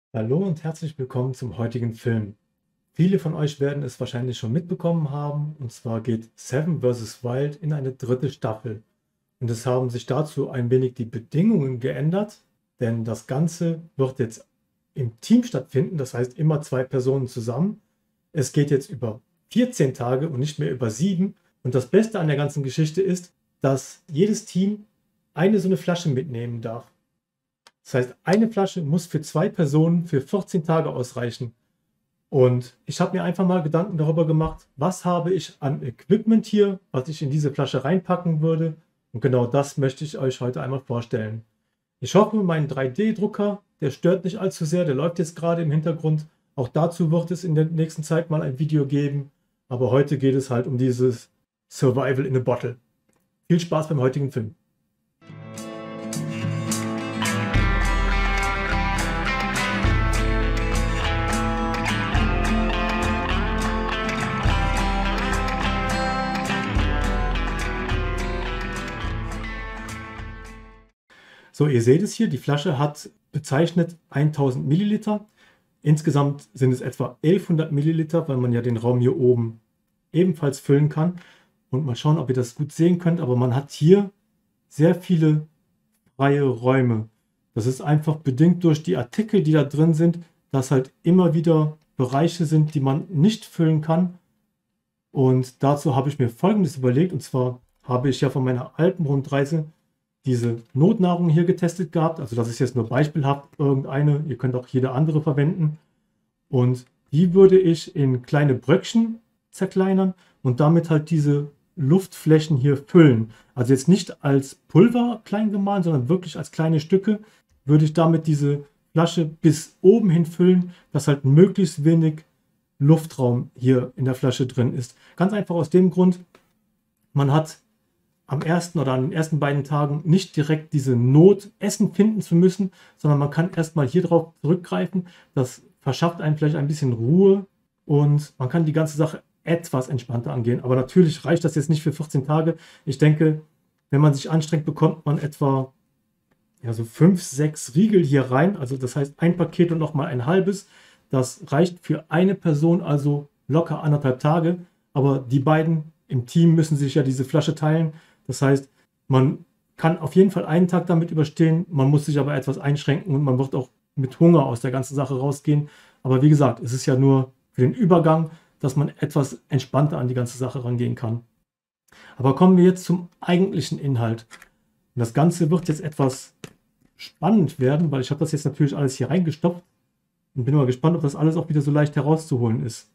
Hallo und herzlich willkommen zum heutigen Film. Viele von euch werden es wahrscheinlich schon mitbekommen haben, und zwar geht Seven vs. Wild in eine dritte Staffel. Und es haben sich dazu ein wenig die Bedingungen geändert, denn das Ganze wird jetzt im Team stattfinden, das heißt immer zwei Personen zusammen. Es geht jetzt über 14 Tage und nicht mehr über 7. Und das Beste an der ganzen Geschichte ist, dass jedes Team eine so eine Flasche mitnehmen darf. Das heißt, eine Flasche muss für zwei Personen für 14 Tage ausreichen. Und ich habe mir einfach mal Gedanken darüber gemacht, was habe ich an Equipment hier, was ich in diese Flasche reinpacken würde. Und genau das möchte ich euch heute einmal vorstellen. Ich hoffe, mein 3D-Drucker, der stört nicht allzu sehr, der läuft jetzt gerade im Hintergrund. Auch dazu wird es in der nächsten Zeit mal ein Video geben. Aber heute geht es halt um dieses Survival in a Bottle. Viel Spaß beim heutigen Film. So, ihr seht es hier, die Flasche hat bezeichnet 1000 Milliliter. Insgesamt sind es etwa 1100 Milliliter, weil man ja den Raum hier oben ebenfalls füllen kann. Und mal schauen, ob ihr das gut sehen könnt, aber man hat hier sehr viele freie Räume. Das ist einfach bedingt durch die Artikel, die da drin sind, dass halt immer wieder Bereiche sind, die man nicht füllen kann. Und dazu habe ich mir Folgendes überlegt, und zwar habe ich ja von meiner Alpenrundreise diese Notnahrung hier getestet gehabt. Also das ist jetzt nur beispielhaft irgendeine. Ihr könnt auch jede andere verwenden. Und die würde ich in kleine Bröckchen zerkleinern und damit halt diese Luftflächen hier füllen. Also jetzt nicht als Pulver klein gemahlen, sondern wirklich als kleine Stücke würde ich damit diese Flasche bis oben hin füllen, dass halt möglichst wenig Luftraum hier in der Flasche drin ist. Ganz einfach aus dem Grund, man hat am ersten oder an den ersten beiden Tagen nicht direkt diese Not, Essen finden zu müssen, sondern man kann erstmal hier drauf zurückgreifen. Das verschafft einem vielleicht ein bisschen Ruhe und man kann die ganze Sache etwas entspannter angehen. Aber natürlich reicht das jetzt nicht für 14 Tage. Ich denke, wenn man sich anstrengt, bekommt man etwa ja, so 5, 6 Riegel hier rein. Also das heißt ein Paket und nochmal ein halbes. Das reicht für eine Person also locker 1,5 Tage. Aber die beiden im Team müssen sich ja diese Flasche teilen. Das heißt, man kann auf jeden Fall einen Tag damit überstehen, man muss sich aber etwas einschränken und man wird auch mit Hunger aus der ganzen Sache rausgehen. Aber wie gesagt, es ist ja nur für den Übergang, dass man etwas entspannter an die ganze Sache rangehen kann. Aber kommen wir jetzt zum eigentlichen Inhalt. Und das Ganze wird jetzt etwas spannend werden, weil ich habe das jetzt natürlich alles hier reingestopft und bin mal gespannt, ob das alles auch wieder so leicht herauszuholen ist.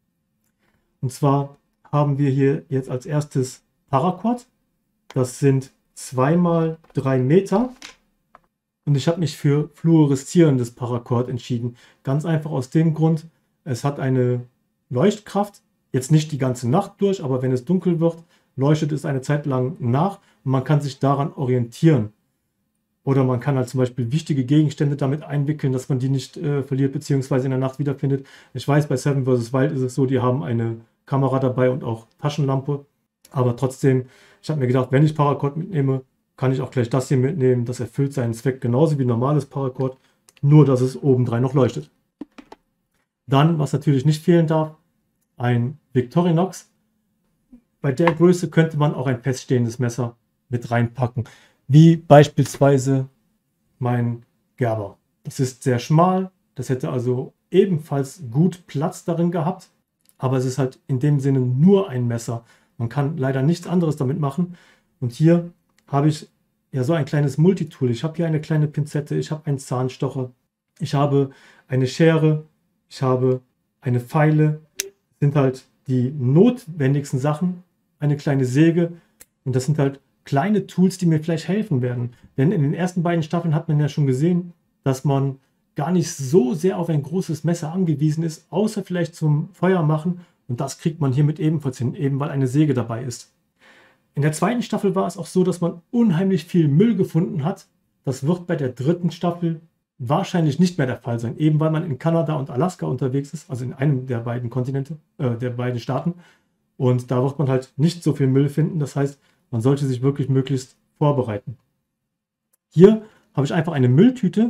Und zwar haben wir hier jetzt als erstes Paracord. Das sind 2 mal 3 Meter und ich habe mich für fluoreszierendes Paracord entschieden. Ganz einfach aus dem Grund, es hat eine Leuchtkraft, jetzt nicht die ganze Nacht durch, aber wenn es dunkel wird, leuchtet es eine Zeit lang nach und man kann sich daran orientieren. Oder man kann halt zum Beispiel wichtige Gegenstände damit einwickeln, dass man die nicht verliert bzw. in der Nacht wiederfindet. Ich weiß, bei Seven vs. Wild ist es so, die haben eine Kamera dabei und auch Taschenlampe. Aber trotzdem, ich habe mir gedacht, wenn ich Paracord mitnehme, kann ich auch gleich das hier mitnehmen. Das erfüllt seinen Zweck genauso wie normales Paracord, nur dass es obendrein noch leuchtet. Dann, was natürlich nicht fehlen darf, ein Victorinox. Bei der Größe könnte man auch ein feststehendes Messer mit reinpacken, wie beispielsweise mein Gerber. Das ist sehr schmal, das hätte also ebenfalls gut Platz darin gehabt, aber es ist halt in dem Sinne nur ein Messer. Man kann leider nichts anderes damit machen. Und hier habe ich ja so ein kleines Multitool. Ich habe hier eine kleine Pinzette, ich habe einen Zahnstocher, ich habe eine Schere, ich habe eine Feile. Das sind halt die notwendigsten Sachen. Eine kleine Säge. Und das sind halt kleine Tools, die mir vielleicht helfen werden. Denn in den ersten beiden Staffeln hat man ja schon gesehen, dass man gar nicht so sehr auf ein großes Messer angewiesen ist, außer vielleicht zum Feuer machen. Und das kriegt man hiermit ebenfalls hin, eben weil eine Säge dabei ist. In der zweiten Staffel war es auch so, dass man unheimlich viel Müll gefunden hat. Das wird bei der dritten Staffel wahrscheinlich nicht mehr der Fall sein, eben weil man in Kanada und Alaska unterwegs ist, also in einem der beiden Kontinente, der beiden Staaten. Und da wird man halt nicht so viel Müll finden. Das heißt, man sollte sich wirklich möglichst vorbereiten. Hier habe ich einfach eine Mülltüte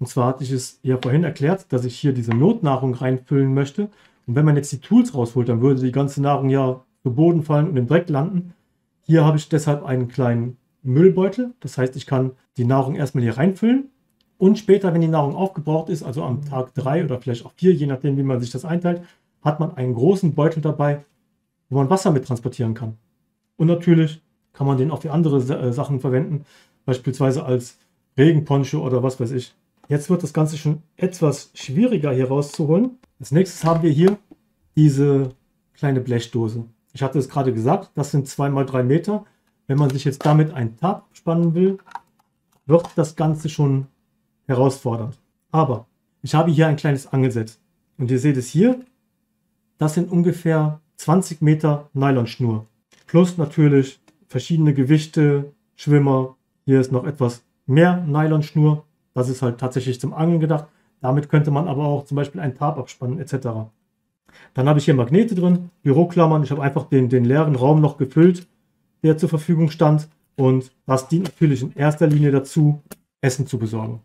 Und zwar hatte ich es ja vorhin erklärt, dass ich hier diese Notnahrung reinfüllen möchte. Und wenn man jetzt die Tools rausholt, dann würde die ganze Nahrung ja zu Boden fallen und im Dreck landen. Hier habe ich deshalb einen kleinen Müllbeutel. Das heißt, ich kann die Nahrung erstmal hier reinfüllen. Und später, wenn die Nahrung aufgebraucht ist, also am Tag 3 oder vielleicht auch 4, je nachdem, wie man sich das einteilt, hat man einen großen Beutel dabei, wo man Wasser mit transportieren kann. Und natürlich kann man den auch für andere Sachen verwenden, beispielsweise als Regenponcho oder was weiß ich. Jetzt wird das Ganze schon etwas schwieriger hier rauszuholen. Als nächstes haben wir hier diese kleine Blechdose. Ich hatte es gerade gesagt, das sind 2 mal 3 Meter. Wenn man sich jetzt damit ein Tarp spannen will, wird das Ganze schon herausfordernd. Aber ich habe hier ein kleines Angelset. Und ihr seht es hier, das sind ungefähr 20 Meter Nylonschnur. Plus natürlich verschiedene Gewichte, Schwimmer. Hier ist noch etwas mehr Nylonschnur. Das ist halt tatsächlich zum Angeln gedacht. Damit könnte man aber auch zum Beispiel ein Tarp abspannen etc. Dann habe ich hier Magnete drin, Büroklammern. Ich habe einfach den leeren Raum noch gefüllt, der zur Verfügung stand. Und das dient natürlich in erster Linie dazu, Essen zu besorgen.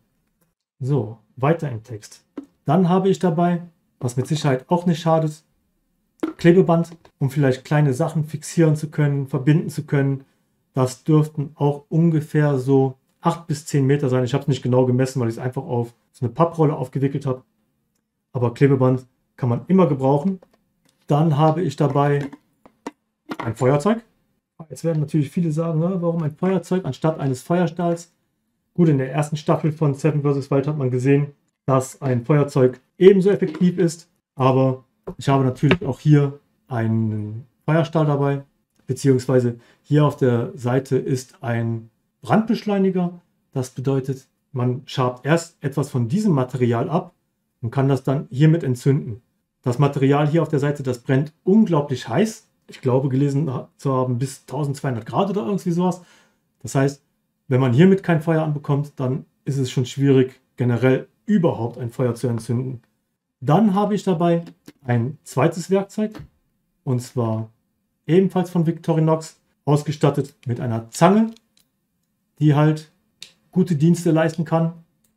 So, weiter im Text. Dann habe ich dabei, was mit Sicherheit auch nicht schadet, Klebeband, um vielleicht kleine Sachen fixieren zu können, verbinden zu können. Das dürften auch ungefähr so 8 bis 10 Meter sein. Ich habe es nicht genau gemessen, weil ich es einfach auf so eine Papprolle aufgewickelt habe. Aber Klebeband kann man immer gebrauchen. Dann habe ich dabei ein Feuerzeug. Jetzt werden natürlich viele sagen, warum ein Feuerzeug anstatt eines Feuerstahls? Gut, in der ersten Staffel von Seven vs. Wild hat man gesehen, dass ein Feuerzeug ebenso effektiv ist. Aber ich habe natürlich auch hier einen Feuerstahl dabei. Beziehungsweise hier auf der Seite ist ein Brandbeschleuniger. Das bedeutet, man schabt erst etwas von diesem Material ab und kann das dann hiermit entzünden. Das Material hier auf der Seite, das brennt unglaublich heiß. Ich glaube, gelesen zu haben, bis 1200 Grad oder irgendwie sowas. Das heißt, wenn man hiermit kein Feuer anbekommt, dann ist es schon schwierig, generell überhaupt ein Feuer zu entzünden. Dann habe ich dabei ein zweites Werkzeug, und zwar ebenfalls von Victorinox, ausgestattet mit einer Zange, die halt gute Dienste leisten kann.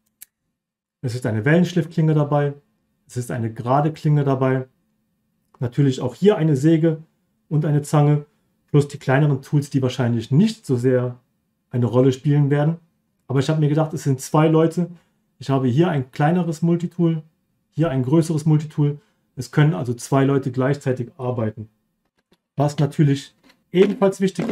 Es ist eine Wellenschliffklinge dabei, es ist eine gerade Klinge dabei, natürlich auch hier eine Säge und eine Zange, plus die kleineren Tools, die wahrscheinlich nicht so sehr eine Rolle spielen werden. Aber ich habe mir gedacht, es sind 2 Leute. Ich habe hier ein kleineres Multitool, hier ein größeres Multitool. Es können also 2 Leute gleichzeitig arbeiten. Was natürlich ebenfalls wichtig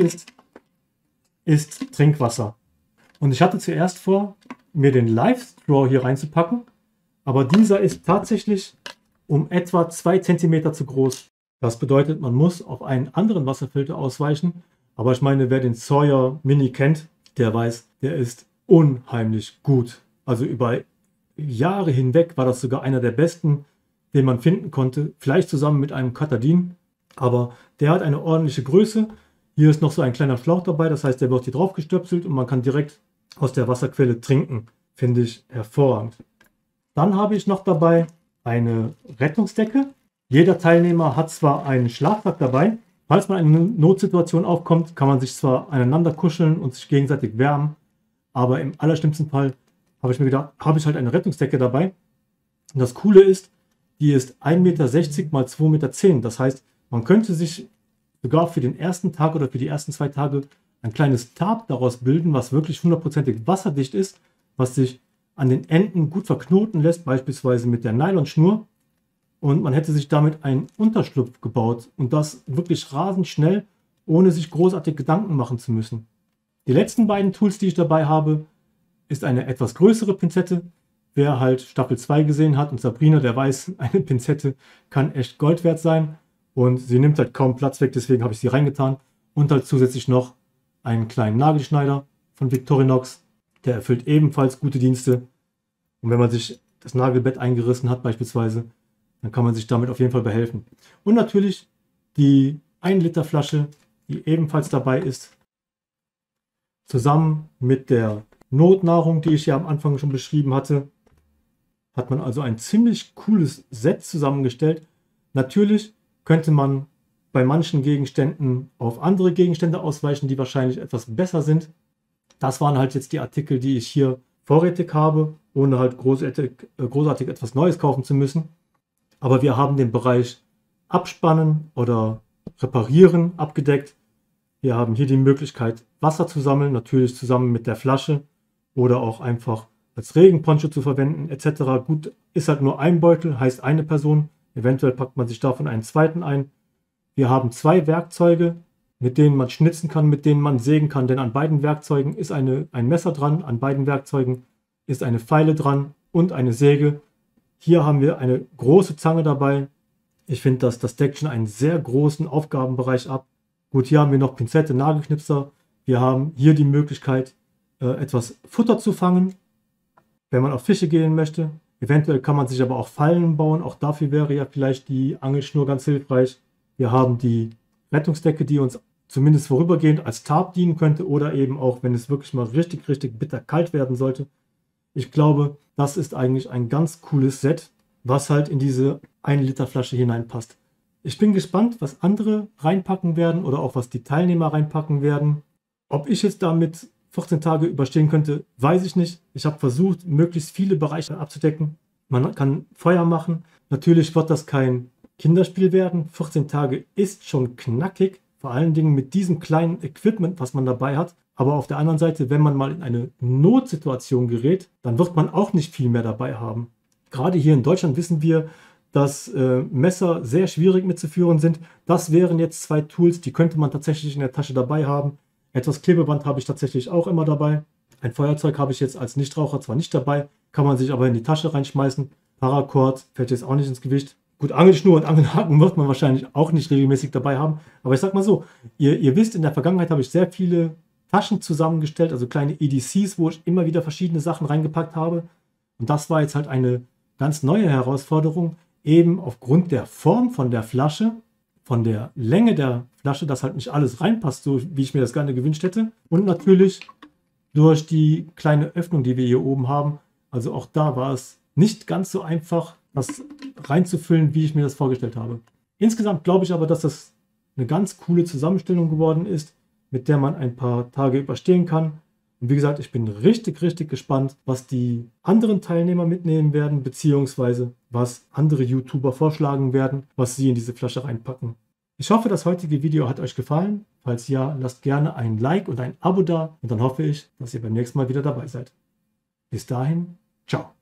ist Trinkwasser. Und ich hatte zuerst vor, mir den Live Straw hier reinzupacken, aber dieser ist tatsächlich um etwa 2 cm zu groß. Das bedeutet, man muss auf einen anderen Wasserfilter ausweichen. Aber ich meine, wer den Sawyer Mini kennt, der weiß, der ist unheimlich gut. Also über Jahre hinweg war das sogar einer der besten, den man finden konnte. Vielleicht zusammen mit einem Katadin. Aber der hat eine ordentliche Größe. Hier ist noch so ein kleiner Schlauch dabei. Das heißt, der wird hier drauf gestöpselt und man kann direkt aus der Wasserquelle trinken. Finde ich hervorragend. Dann habe ich noch dabei eine Rettungsdecke. Jeder Teilnehmer hat zwar einen Schlafsack dabei. Falls mal eine Notsituation aufkommt, kann man sich zwar aneinander kuscheln und sich gegenseitig wärmen. Aber im allerschlimmsten Fall habe ich mir gedacht, habe ich halt eine Rettungsdecke dabei. Und das Coole ist, die ist 1,60 Meter mal 2,10 Meter. Das heißt, man könnte sich sogar für den ersten Tag oder für die ersten 2 Tage ein kleines Tarp daraus bilden, was wirklich 100%ig wasserdicht ist, was sich an den Enden gut verknoten lässt, beispielsweise mit der Nylonschnur. Und man hätte sich damit einen Unterschlupf gebaut und das wirklich rasend schnell, ohne sich großartig Gedanken machen zu müssen. Die letzten beiden Tools, die ich dabei habe, ist eine etwas größere Pinzette. Wer halt Staffel 2 gesehen hat und Sabrina, der weiß, eine Pinzette kann echt Gold wert sein und sie nimmt halt kaum Platz weg, deswegen habe ich sie reingetan. Und halt zusätzlich noch einen kleinen Nagelschneider von Victorinox, der erfüllt ebenfalls gute Dienste. Und wenn man sich das Nagelbett eingerissen hat beispielsweise, dann kann man sich damit auf jeden Fall behelfen. Und natürlich die 1 Liter Flasche, die ebenfalls dabei ist, zusammen mit der Notnahrung, die ich ja am Anfang schon beschrieben hatte, hat man also ein ziemlich cooles Set zusammengestellt. Natürlich könnte man bei manchen Gegenständen auf andere Gegenstände ausweichen, die wahrscheinlich etwas besser sind. Das waren halt jetzt die Artikel, die ich hier vorrätig habe, ohne halt großartig etwas Neues kaufen zu müssen. Aber wir haben den Bereich Abspannen oder Reparieren abgedeckt. Wir haben hier die Möglichkeit, Wasser zu sammeln, natürlich zusammen mit der Flasche oder auch einfach als Regenponcho zu verwenden etc. Gut, ist halt nur ein Beutel, heißt eine Person. Eventuell packt man sich davon einen zweiten ein. Wir haben 2 Werkzeuge, mit denen man schnitzen kann, mit denen man sägen kann, denn an beiden Werkzeugen ist ein Messer dran, an beiden Werkzeugen ist eine Feile dran und eine Säge. Hier haben wir eine große Zange dabei. Ich finde, dass das deckt schon einen sehr großen Aufgabenbereich ab. Gut, hier haben wir noch Pinzette, Nagelknipser. Wir haben hier die Möglichkeit, etwas Futter zu fangen, wenn man auf Fische gehen möchte. Eventuell kann man sich aber auch Fallen bauen. Auch dafür wäre ja vielleicht die Angelschnur ganz hilfreich. Wir haben die Rettungsdecke, die uns zumindest vorübergehend als Tarp dienen könnte oder eben auch, wenn es wirklich mal richtig, richtig bitter kalt werden sollte. Ich glaube, das ist eigentlich ein ganz cooles Set, was halt in diese 1 Liter Flasche hineinpasst. Ich bin gespannt, was andere reinpacken werden oder auch was die Teilnehmer reinpacken werden. Ob ich jetzt damit 14 Tage überstehen könnte, weiß ich nicht. Ich habe versucht, möglichst viele Bereiche abzudecken. Man kann Feuer machen. Natürlich wird das kein Kinderspiel werden. 14 Tage ist schon knackig, vor allen Dingen mit diesem kleinen Equipment, was man dabei hat. Aber auf der anderen Seite, wenn man mal in eine Notsituation gerät, dann wird man auch nicht viel mehr dabei haben. Gerade hier in Deutschland wissen wir, dass Messer sehr schwierig mitzuführen sind. Das wären jetzt 2 Tools, die könnte man tatsächlich in der Tasche dabei haben. Etwas Klebeband habe ich tatsächlich auch immer dabei. Ein Feuerzeug habe ich jetzt als Nichtraucher zwar nicht dabei, kann man sich aber in die Tasche reinschmeißen. Paracord fällt jetzt auch nicht ins Gewicht. Gut, Angelschnur und Angelhaken wird man wahrscheinlich auch nicht regelmäßig dabei haben. Aber ich sag mal so, ihr wisst, in der Vergangenheit habe ich sehr viele Taschen zusammengestellt, also kleine EDCs, wo ich immer wieder verschiedene Sachen reingepackt habe. Und das war jetzt halt eine ganz neue Herausforderung, eben aufgrund der Form von der Flasche, von der Länge der Flasche, dass halt nicht alles reinpasst, so wie ich mir das gerne gewünscht hätte. Und natürlich durch die kleine Öffnung, die wir hier oben haben. Also auch da war es nicht ganz so einfach, das reinzufüllen, wie ich mir das vorgestellt habe. Insgesamt glaube ich aber, dass das eine ganz coole Zusammenstellung geworden ist, mit der man ein paar Tage überstehen kann. Und wie gesagt, ich bin richtig, richtig gespannt, was die anderen Teilnehmer mitnehmen werden, beziehungsweise was andere YouTuber vorschlagen werden, was sie in diese Flasche reinpacken. Ich hoffe, das heutige Video hat euch gefallen. Falls ja, lasst gerne ein Like und ein Abo da und dann hoffe ich, dass ihr beim nächsten Mal wieder dabei seid. Bis dahin, ciao.